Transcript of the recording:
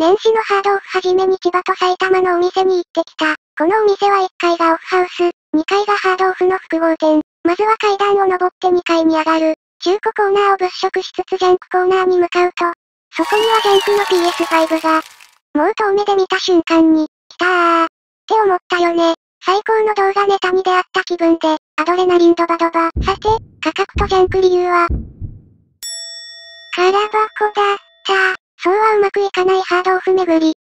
年始のハードオフはじめに千葉と埼玉のお店に行ってきた。このお店は1階がオフハウス、2階がハードオフの複合店。まずは階段を登って2階に上がる。中古コーナーを物色しつつジャンクコーナーに向かうと、そこにはジャンクの PS5 が。もう遠目で見た瞬間に、来たーって思ったよね。最高の動画ネタに出会った気分で、アドレナリンドバドバ。さて、価格とジャンク理由は空箱だった。そうはうまくいかないハードオフ巡り。